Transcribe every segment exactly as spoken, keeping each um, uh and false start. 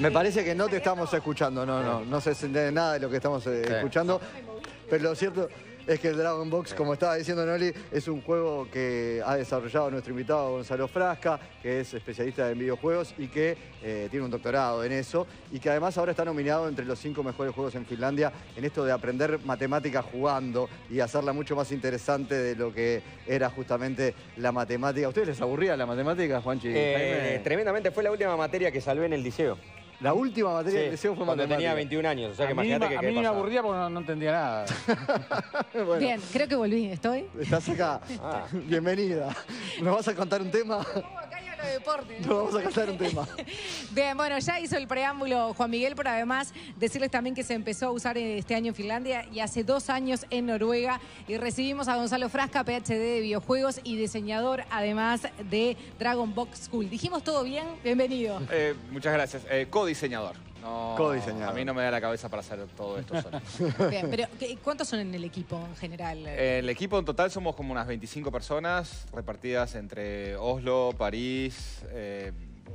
Me parece que no te estamos escuchando, no, no, no se entiende nada de lo que estamos eh, sí. escuchando. Pero lo cierto es que el Dragon Box, como estaba diciendo Noli, es un juego que ha desarrollado nuestro invitado Gonzalo Frasca, que es especialista en videojuegos y que eh, tiene un doctorado en eso, y que además ahora está nominado entre los cinco mejores juegos en Finlandia en esto de aprender matemáticas jugando y hacerla mucho más interesante de lo que era justamente la matemática. ¿A ustedes les aburría la matemática, Juanchi? Eh, tremendamente, fue la última materia que salvé en el liceo. La última materia sí, del liceo fue cuando matemática. tenía veintiún años, o sea que imagínate que A mí me aburría porque no, no entendía nada. Bueno, bien, creo que volví, ¿estoy? Estás acá. Ah. Bienvenida. ¿Nos vas a contar un tema? Acá hay algo de deporte. Nos vamos a contar un tema. Bien, bueno, ya hizo el preámbulo Juan Miguel, pero además decirles también que se empezó a usar este año en Finlandia y hace dos años en Noruega. Y recibimos a Gonzalo Frasca, P H D de videojuegos y diseñador además de Dragon Box School. ¿Dijimos todo bien? Bienvenido. Eh, muchas gracias. Eh, codiseñador. No, Codiseñador. A mí no me da la cabeza para hacer todo esto solo. Bien, pero ¿cuántos son en el equipo en general? Eh, el equipo en total somos como unas veinticinco personas repartidas entre Oslo, París, eh,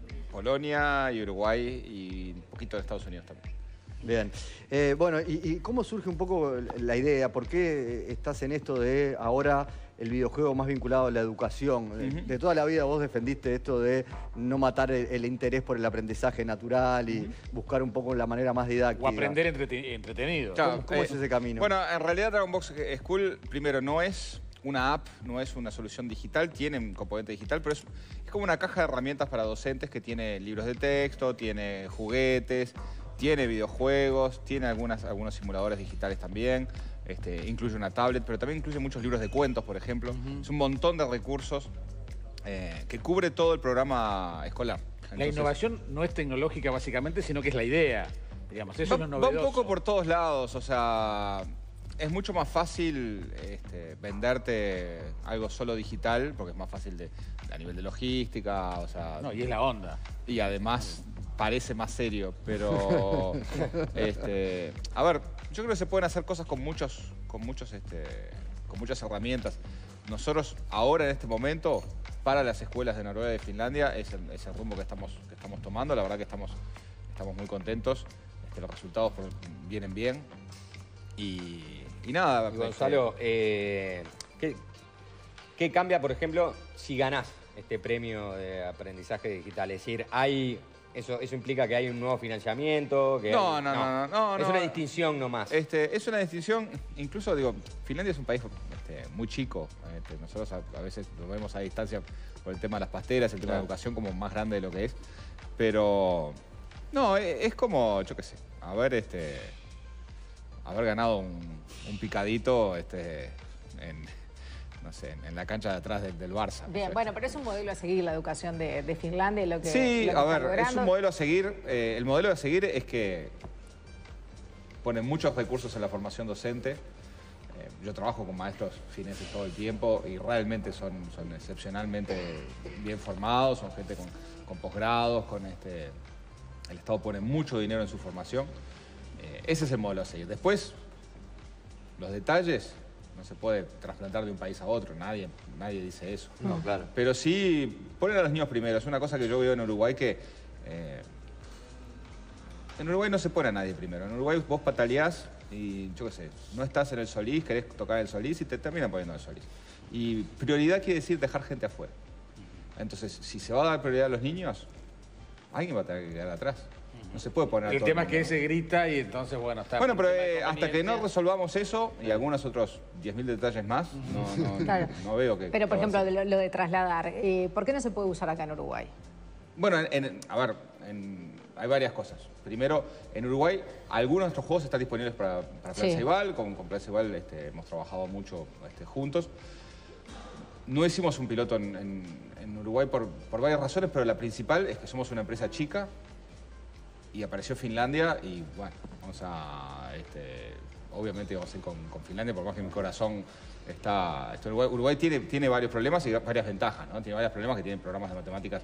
Polonia y Uruguay y un poquito de Estados Unidos también. Bien. Eh, bueno, y, ¿y cómo surge un poco la idea? ¿Por qué estás en esto de ahora el videojuego más vinculado a la educación? Uh-huh. De toda la vida vos defendiste esto de no matar el, el interés por el aprendizaje natural y uh-huh. buscar un poco la manera más didáctica. O aprender entrete entretenido. Claro, ¿Cómo, cómo eh, es ese camino? Bueno, en realidad Dragon Box School, primero, no es una app, no es una solución digital, tiene un componente digital, pero es, es como una caja de herramientas para docentes que tiene libros de texto, tiene juguetes, tiene videojuegos, tiene algunas, algunos simuladores digitales también, este, incluye una tablet, pero también incluye muchos libros de cuentos, por ejemplo. Uh-huh. Es un montón de recursos eh, que cubre todo el programa escolar. Entonces, la innovación no es tecnológica básicamente, sino que es la idea. Digamos, eso va, es lo novedoso. Va un poco por todos lados, o sea, es mucho más fácil este, venderte algo solo digital, porque es más fácil de, a nivel de logística, o sea... No, y es la onda. Y además... parece más serio, pero este, a ver, yo creo que se pueden hacer cosas con muchos, con muchos, este, con muchas herramientas. Nosotros ahora en este momento para las escuelas de Noruega y de Finlandia es el, es el rumbo que estamos, que estamos tomando. La verdad que estamos, estamos muy contentos. Este, los resultados por, vienen bien y, y nada. Y Gonzalo, eh, ¿qué, ¿qué cambia, por ejemplo, si ganás este premio de aprendizaje digital? Es decir, hay Eso, eso implica que hay un nuevo financiamiento. Que no, hay, no, no, no, no, Es no. una distinción nomás. Este, es una distinción, incluso digo, Finlandia es un país este, muy chico. Este, nosotros a, a veces lo vemos a distancia por el tema de las pasteras, el tema claro. de la educación como más grande de lo que es. Pero no, es, es como, yo qué sé, haber este, haber ganado un, un picadito este, en, no sé, en la cancha de atrás del, del Barça. Bien, no sé. Bueno, pero es un modelo a seguir la educación de, de Finlandia y lo que Sí, lo que a está ver, logrando. es un modelo a seguir. Eh, el modelo a seguir es que ponen muchos recursos en la formación docente. Eh, yo trabajo con maestros fineses todo el tiempo y realmente son, son excepcionalmente bien formados, son gente con, con posgrados, con este... El Estado pone mucho dinero en su formación. Eh, ese es el modelo a seguir. Después, los detalles... No se puede trasplantar de un país a otro, nadie, nadie dice eso. No, claro. Pero sí, ponen a los niños primero. Es una cosa que yo veo en Uruguay que... Eh, en Uruguay no se pone a nadie primero. En Uruguay vos pataleás y, yo qué sé, no estás en el Solís, querés tocar el Solís y te terminan poniendo el Solís. Y prioridad quiere decir dejar gente afuera. Entonces, si se va a dar prioridad a los niños, alguien va a tener que quedar atrás. No se puede poner a El todo tema el es que se grita y entonces, bueno, está... Bueno, pero eh, hasta que no resolvamos eso y algunos otros diez mil detalles más, no, no, Claro. no veo que... Pero, por que ejemplo, avance. de lo, lo de trasladar, eh, ¿por qué no se puede usar acá en Uruguay? Bueno, en, en- a ver, en- hay varias cosas. Primero, en Uruguay, algunos de nuestros juegos están disponibles para, para Sí. Plaza Igual. Con, con Plaza Igual este, hemos trabajado mucho este, juntos. No hicimos un piloto en, en- en Uruguay por, por varias razones, pero la principal es que somos una empresa chica y apareció Finlandia y, bueno, vamos a... Este, obviamente vamos a ir con, con Finlandia, por más que mi corazón está... está en Uruguay. Uruguay tiene, tiene varios problemas y varias ventajas, ¿no? Tiene varios problemas que tienen programas de matemáticas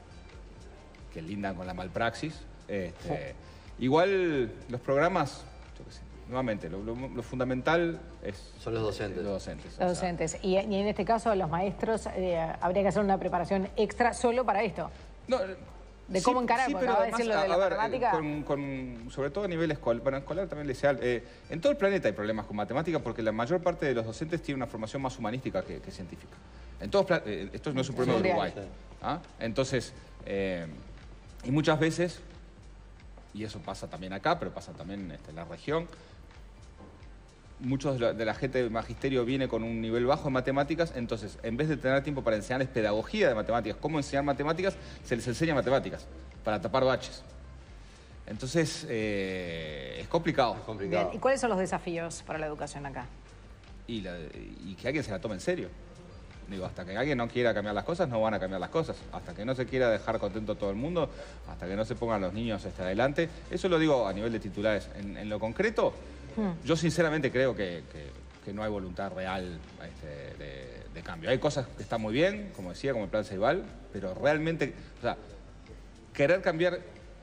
que lindan con la malpraxis. Este, igual los programas, yo qué sé, nuevamente, lo, lo- lo fundamental es... Son los docentes. Los docentes. Los o sea, docentes. Y, y en este caso, los maestros, eh, habría que hacer una preparación extra solo para esto. no, De cómo Sí, encarar, sí, porque pero acaba de además, decir lo de la a ver, matemática. con, con- sobre todo a nivel escolar, bueno, escolar también liceal, eh, en todo el planeta hay problemas con matemática porque la mayor parte de los docentes tiene una formación más humanística que, que científica. En todos pla- eh, esto no es un problema de Mundial. Uruguay. ¿Ah? Entonces, eh, y muchas veces, y eso pasa también acá, pero pasa también este, en la región, muchos de la, de la gente del magisterio viene con un nivel bajo en matemáticas, entonces en vez de tener tiempo para enseñarles pedagogía de matemáticas, cómo enseñar matemáticas, se les enseña matemáticas para tapar baches. Entonces, eh, es complicado. Es complicado. Bien, ¿y cuáles son los desafíos para la educación acá? Y, la- y que alguien se la tome en serio. Digo, hasta que alguien no quiera cambiar las cosas, no van a cambiar las cosas. Hasta que no se quiera dejar contento a todo el mundo, hasta que no se pongan los niños este, adelante. Eso lo digo a nivel de titulares. En, en lo concreto, yo sinceramente creo que, que- que no hay voluntad real este, de, de cambio. Hay cosas que están muy bien, como decía, como el Plan Ceibal, pero realmente, o sea, querer cambiar...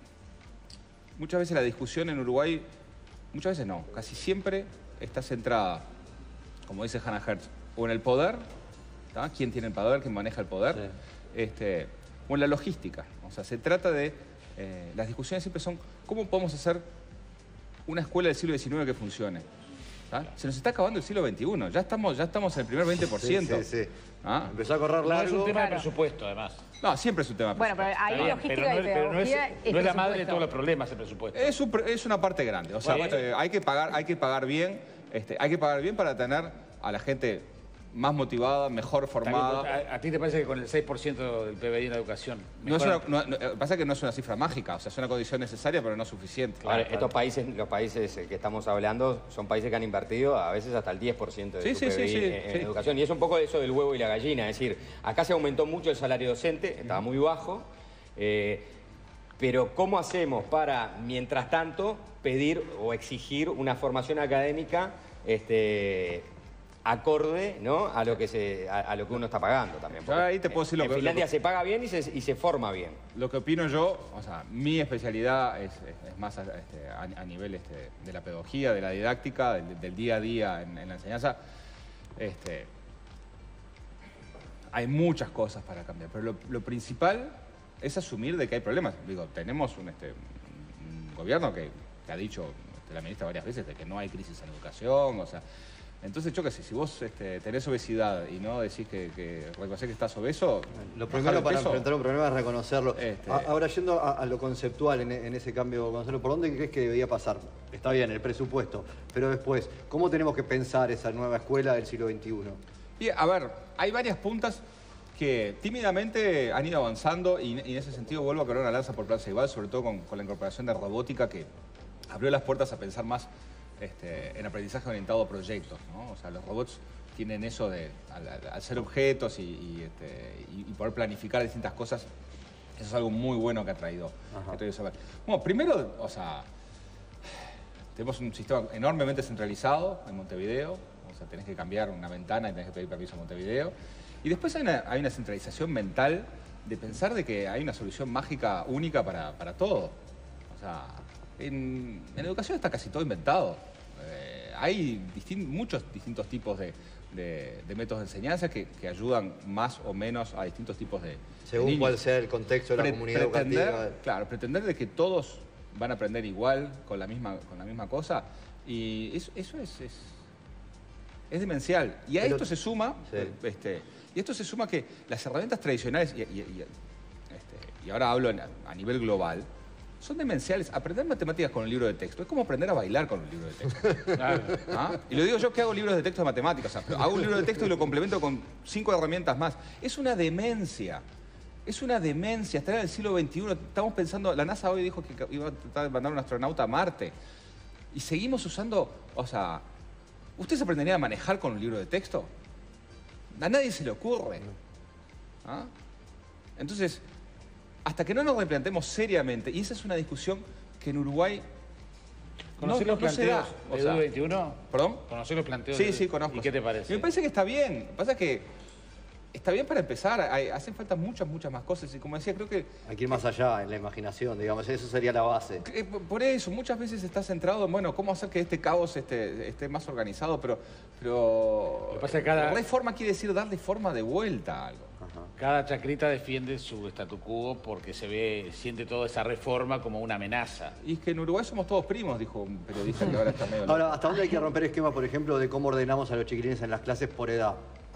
Muchas veces la discusión en Uruguay, muchas veces no, casi siempre está centrada, como dice Hannah Hertz, o en el poder, ¿tá? ¿Quién tiene el poder? ¿Quién maneja el poder? Sí. Este, o en la logística. O sea, se trata de... eh, las discusiones siempre son, ¿cómo podemos hacer una escuela del siglo diecinueve que funcione? ¿Tá? Se nos está acabando el siglo veintiuno, ya estamos, ya estamos en el primer veinte por ciento. Sí, sí, sí. ¿Ah? Empezó a correr No es largo. un tema de Claro. presupuesto, además. No, siempre es un tema. Bueno, pero ahí Está bien, logística pero no, y es- pero no es, pedagogía no es la madre de presupuesto. todos los problemas el presupuesto. Es, un pre- es una parte grande. O sea, Sí. eh, hay que pagar, hay que pagar bien, este, hay que pagar bien para tener a la gente más motivada, mejor Está bien, formada. ¿A, a ti te parece que con el seis por ciento del P B I en la educación? No es una, mejora? no- no- eh, pasa que no es una cifra mágica, o sea, es una condición necesaria, pero no suficiente. Ahora, estos países, los países eh, que estamos hablando, son países que han invertido a veces hasta el diez por ciento de Sí, su sí, sí, P B I sí, en, en sí. educación. Y es un poco eso del huevo y la gallina. Es decir, acá se aumentó mucho el salario docente, estaba muy bajo. eh, pero ¿cómo hacemos para, mientras tanto, pedir o exigir una formación académica este, acorde, ¿no? a, lo que se, a, a lo que uno está pagando también? Yo ahí te puedo decir lo en que- Finlandia lo que- se paga bien y se, y se forma bien. Lo que opino yo, o sea, mi especialidad es, es- es más este, a, a nivel este, de la pedagogía, de la didáctica, del, del día a día en, en la enseñanza. Este, hay muchas cosas para cambiar, pero lo, lo principal es asumir de que hay problemas. Digo, tenemos un, este, un gobierno que, que ha dicho, este, la ministra varias veces, de que no hay crisis en educación, o sea... Entonces, yo qué sé, si vos este, tenés obesidad y no decís que, que reconocés que estás obeso... Lo bajar primero de para peso. enfrentar un problema es reconocerlo. Este- A- Ahora, yendo a, a lo conceptual en, en ese cambio, Gonzalo, ¿por dónde crees que debería pasar? Está bien, el presupuesto, pero después, ¿cómo tenemos que pensar esa nueva escuela del siglo veintiuno? Y, a ver, hay varias puntas que tímidamente han ido avanzando y, y en ese sentido vuelvo a correr una lanza por Plan Ceibal, sobre todo con, con la incorporación de robótica que abrió las puertas a pensar más este, en aprendizaje orientado a proyectos, ¿no? O sea, los robots tienen eso de, al, al- al ser objetos y, y, este, y- y poder planificar distintas cosas, eso es algo muy bueno que ha traído, que ha traído Ceibal. Bueno, primero, o sea, tenemos un sistema enormemente centralizado en Montevideo, o sea, tenés que cambiar una ventana y tenés que pedir permiso a Montevideo. Y después hay una, hay una centralización mental de pensar de que hay una solución mágica única para, para todo. O sea, en, en educación está casi todo inventado. Eh, hay distin- muchos distintos tipos de, de- de métodos de enseñanza que, que ayudan más o menos a distintos tipos de, de Según niños. cuál sea el contexto de la Pre- comunidad pretender, educativa. Claro, pretender de que todos van a aprender igual, con la misma, con la misma cosa, y eso, eso es, es, es demencial. Y a Pero- esto se suma, Sí. este, y esto se suma que las herramientas tradicionales, y, y- y- este, y ahora hablo en- a nivel global, son demenciales. Aprender matemáticas con un libro de texto es como aprender a bailar con un libro de texto. Claro. ¿Ah? Y lo digo yo que hago libros de texto de matemáticas. O sea, hago un libro de texto y lo complemento con cinco herramientas más. Es una demencia. Es una demencia. Estar en el siglo veintiuno. Estamos pensando, la NASA hoy dijo que iba a tratar de mandar un astronauta a Marte. Y seguimos usando, o sea, ¿ustedes aprenderían a manejar con un libro de texto? A nadie se le ocurre. ¿Ah? Entonces, hasta que no nos replanteemos seriamente, y esa es una discusión que en Uruguay no, ¿Conocés no, los no se da. planteos O de sea, Edu veintiuno? ¿Perdón? ¿Conocés los planteos? Sí, de- sí, conozco. ¿Y qué te parece? Y me parece que está bien. Lo que pasa es que está bien para empezar. Hay- hacen falta muchas, muchas más cosas. Y como decía, creo que Hay que ir más allá en la imaginación, digamos, eso sería la base. eh, por eso muchas veces está centrado en, bueno, cómo hacer que este caos esté, esté más organizado, pero... pero Lo que pasa es que cada- darle forma quiere decir darle forma de vuelta a algo. Ajá. Cada chacrita defiende su statu quo porque se ve, siente toda esa reforma como una amenaza. Y es que en Uruguay somos todos primos, dijo un periodista que ahora está medio... Ahora, ¿hasta dónde hay que romper esquemas, por ejemplo, de cómo ordenamos a los chiquilines en las clases por edad?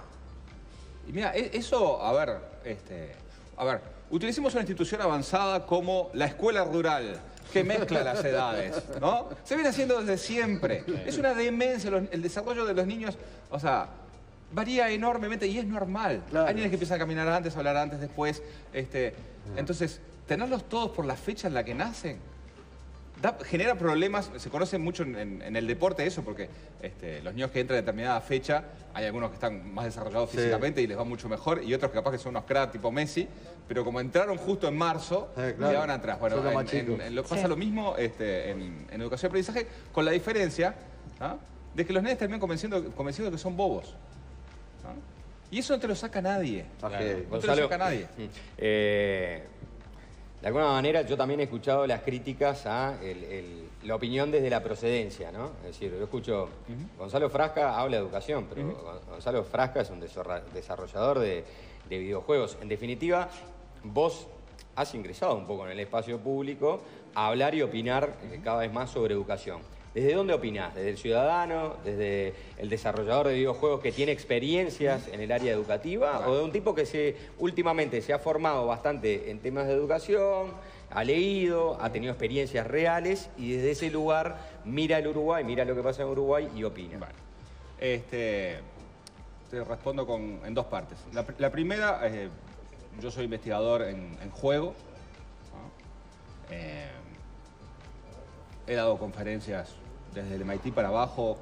Y mira, eso, a ver, este, a ver, utilicemos una institución avanzada como la escuela rural, que mezcla las edades, ¿no? Se viene haciendo desde siempre. Es una demencia, los, el desarrollo de los niños, o sea, varía enormemente y es normal. Claro. Hay niños que empiezan a caminar antes, a hablar antes, después, este, entonces, tenerlos todos por la fecha en la que nacen, Da, genera problemas, se conoce mucho en, en, en el deporte eso, porque este, los niños que entran a determinada fecha, hay algunos que están más desarrollados sí. físicamente y les va mucho mejor, y otros que capaz que son unos cracks tipo Messi, pero como entraron justo en marzo, eh, claro. quedaban atrás. Bueno, en, en, en, lo, pasa sí. lo mismo este, en, en educación y aprendizaje, con la diferencia ¿ah? de que los nenes terminan convenciendo, convencidos de que son bobos. ¿Ah? Y eso no te lo saca nadie. Claro. No Gonzalo, te lo saca nadie. Eh, de alguna manera yo también he escuchado las críticas a el, el, la opinión desde la procedencia, ¿no? Es decir, yo escucho, uh-huh. Gonzalo Frasca habla de educación, pero uh-huh. Gonzalo Frasca es un desarrollador de, de videojuegos. En definitiva, vos has ingresado un poco en el espacio público a hablar y opinar cada vez más sobre educación. ¿Desde dónde opinás? ¿Desde el ciudadano? ¿Desde el desarrollador de videojuegos que tiene experiencias en el área educativa? Bueno. ¿O de un tipo que se, últimamente se ha formado bastante en temas de educación, ha leído, ha tenido experiencias reales y desde ese lugar mira el Uruguay, mira lo que pasa en Uruguay y opina? Bueno, este, te respondo con, en dos partes. La, la primera, eh, yo soy investigador en, en juego. ¿no? Eh, he dado conferencias desde el M I T para abajo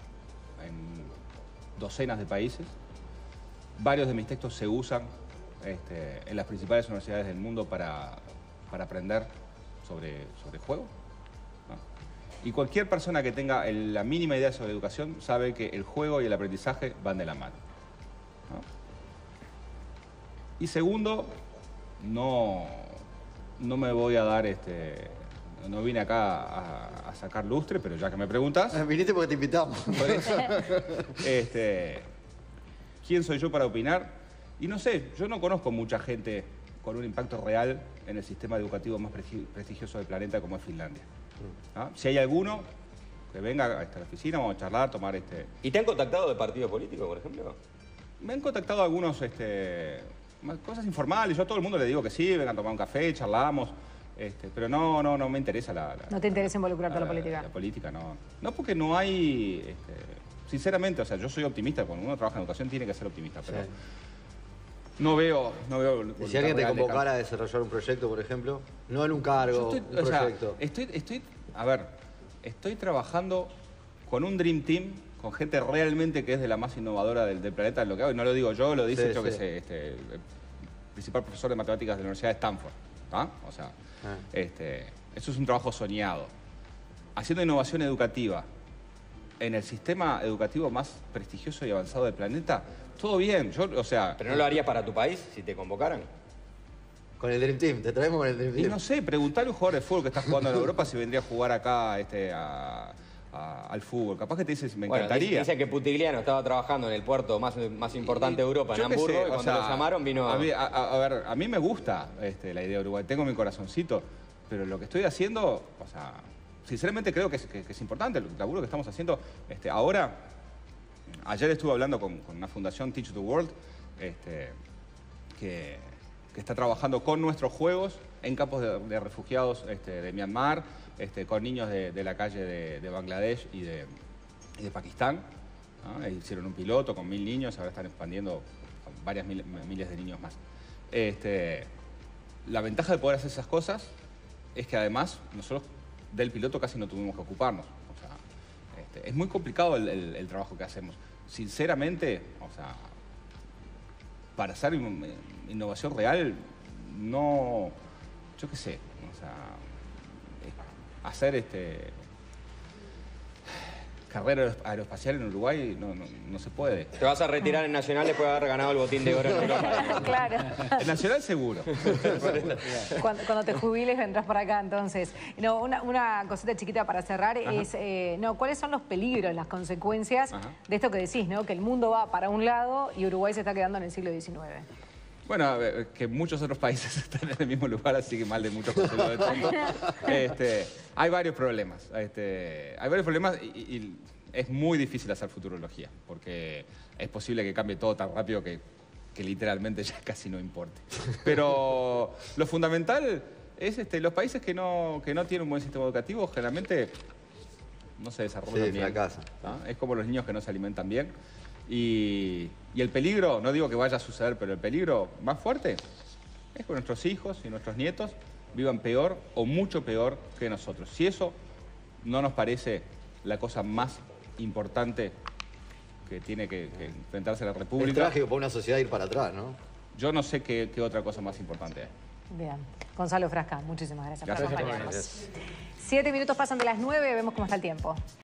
en docenas de países. Varios de mis textos se usan este, en las principales universidades del mundo para, para aprender sobre, sobre juego. ¿no? Y cualquier persona que tenga el, la mínima idea sobre educación sabe que el juego y el aprendizaje van de la mano. ¿no? Y segundo, no, no me voy a dar... este No vine acá a, a sacar lustre, pero ya que me preguntas... Viniste porque te invitamos. Por eso, este, ¿quién soy yo para opinar? Y no sé, yo no conozco mucha gente con un impacto real en el sistema educativo más prestigioso del planeta como es Finlandia. ¿Ah? Si hay alguno, que venga a esta oficina, vamos a charlar, tomar este... ¿Y te han contactado de partido político, por ejemplo? Me han contactado algunos, este, cosas informales. Yo a todo el mundo le digo que sí, vengan a tomar un café, charlamos... Este, pero no, no, no me interesa la... la ¿No te interesa involucrarte en la, la política? La, la política, no. No, porque no hay... Este, sinceramente, o sea, yo soy optimista. Cuando uno trabaja en educación tiene que ser optimista, pero... Sí. No veo... No veo ¿Y si alguien te convocara a desarrollar un proyecto, por ejemplo? No en un cargo, estoy, un o proyecto. Sea, estoy, estoy... A ver, estoy trabajando con un Dream Team, con gente realmente que es de la más innovadora del, del planeta en lo que hago. Y no lo digo yo, lo dice, sí, yo sí. que sé, este, el principal profesor de matemáticas de la Universidad de Stanford. ¿Ah? O sea... Ah. Este, eso es un trabajo soñado. Haciendo innovación educativa en el sistema educativo más prestigioso y avanzado del planeta, todo bien. Yo, o sea, ¿pero no lo harías para tu país si te convocaran? Con el Dream Team, te traemos con el Dream Team. Y no sé, preguntarle a un jugador de fútbol que está jugando en Europa si vendría a jugar acá este, a, a, al fútbol. Capaz que te dice, me bueno, encantaría. Dice que Putigliano estaba trabajando en el puerto más, más importante de Europa, en Hamburgo, sé, y cuando sea, lo llamaron vino... A mí, a, a ver, a mí me gusta este, la idea de Uruguay, tengo mi corazoncito, pero lo que estoy haciendo, o sea, sinceramente creo que es, que, que es importante el laburo que estamos haciendo. Este, ahora, ayer estuve hablando con, con una fundación, Teach the World, este, que, que está trabajando con nuestros juegos en campos de, de refugiados este, de Myanmar, este, con niños de, de la calle de, de Bangladesh y de, y de Pakistán. ¿no? Hicieron un piloto con mil niños, ahora están expandiendo a varias mil, miles de niños más. Este, la ventaja de poder hacer esas cosas es que además nosotros del piloto casi no tuvimos que ocuparnos. O sea, este, es muy complicado el, el, el trabajo que hacemos. Sinceramente, o sea, para hacer innovación real, no, yo qué sé, o sea, hacer este carrera aeroespacial en Uruguay no, no, no se puede. Te vas a retirar en Nacional después de haber ganado el botín de oro en Europa. Claro. En Nacional seguro. Cuando, cuando te jubiles vendrás para acá, entonces. No, una, una cosita chiquita para cerrar. Ajá. Es, eh, no, ¿cuáles son los peligros, las consecuencias Ajá. de esto que decís, ¿no? Que el mundo va para un lado y Uruguay se está quedando en el siglo diecinueve. Bueno, a ver, que muchos otros países están en el mismo lugar, así que mal de muchos consuelo de tonto. Este, hay varios problemas. Este, hay varios problemas y, y es muy difícil hacer futurología, porque es posible que cambie todo tan rápido que, que literalmente ya casi no importe. Pero lo fundamental es este, los países que no, que no tienen un buen sistema educativo, generalmente no se desarrollan Sí, bien. fracasan. ¿No? Es como los niños que no se alimentan bien. Y, y el peligro, no digo que vaya a suceder, pero el peligro más fuerte es que nuestros hijos y nuestros nietos vivan peor o mucho peor que nosotros. Si eso no nos parece la cosa más importante que tiene que, que enfrentarse la República... Es trágico para una sociedad ir para atrás, ¿no? Yo no sé qué, qué otra cosa más importante es. Bien. Gonzalo Frasca, muchísimas gracias, Gracias por por acompañarnos. venir. Siete minutos pasan de las nueve, vemos cómo está el tiempo.